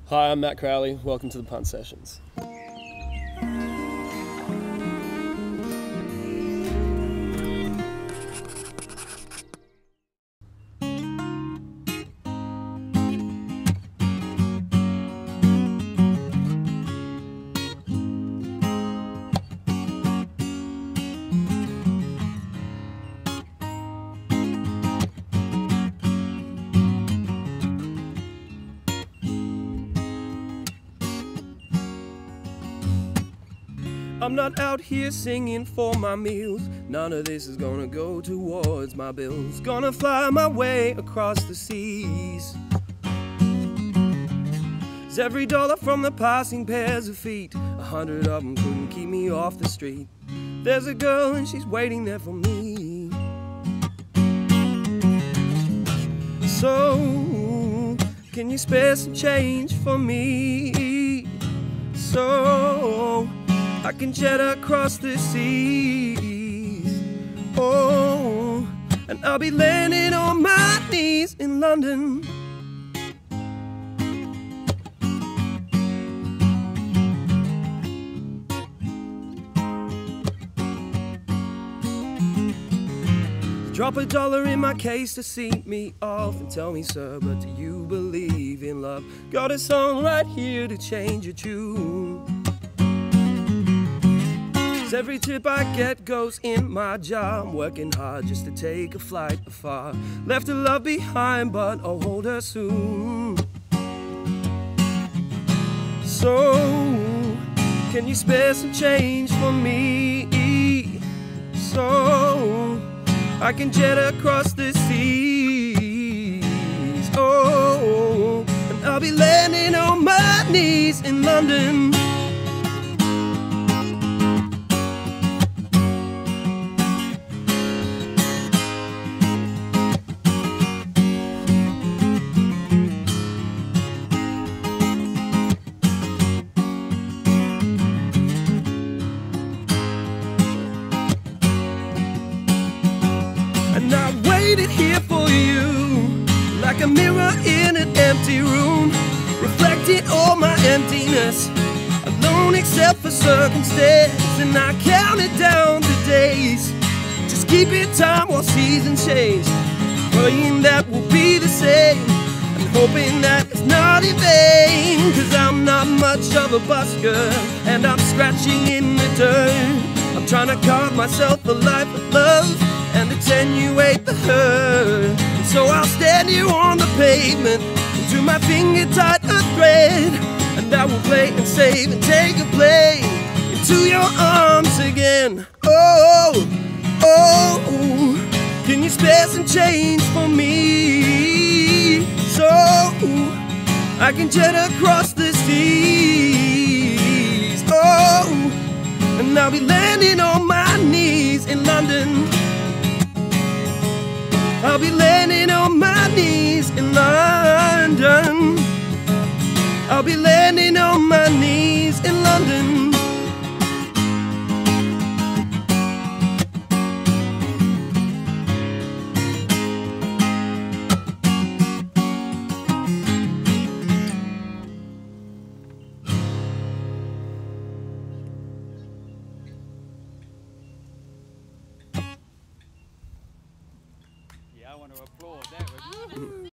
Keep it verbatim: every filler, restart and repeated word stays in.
Hi, I'm Matt Crowley. Welcome to the Punt Sessions. I'm not out here singing for my meals. None of this is gonna go towards my bills. Gonna fly my way across the seas. 'Cause every dollar from the passing pairs of feet, a hundred of them couldn't keep me off the street. There's a girl and she's waiting there for me. So, can you spare some change for me? So I can jet across the seas. Oh, and I'll be landing on my knees in London. Drop a dollar in my case to see me off and tell me, sir, but do you believe in love? Got a song right here to change your tune. Every tip I get goes in my jar. I'm working hard just to take a flight afar. Left her love behind, but I'll hold her soon. So, can you spare some change for me? So I can jet across the seas. Oh, and I'll be landing on my knees in London. And I waited here for you, like a mirror in an empty room, reflecting all my emptiness, alone except for circumstance. And I counted down the days, just keeping time while seasons change, praying that we'll be the same, and hoping that it's not in vain. 'Cause I'm not much of a busker, and I'm scratching in the dirt. I'm trying to carve myself a life of love and attenuate the hurt. And so I'll stand here on the pavement, and to my finger tight a thread, and I will play and save and take a plane into your arms again. Oh, oh, can you spare some change for me? So I can jet across the seas. Oh, and I'll be landing on my knees in London. I'll be landing on my knees in London. I'll be landing on my knees in London.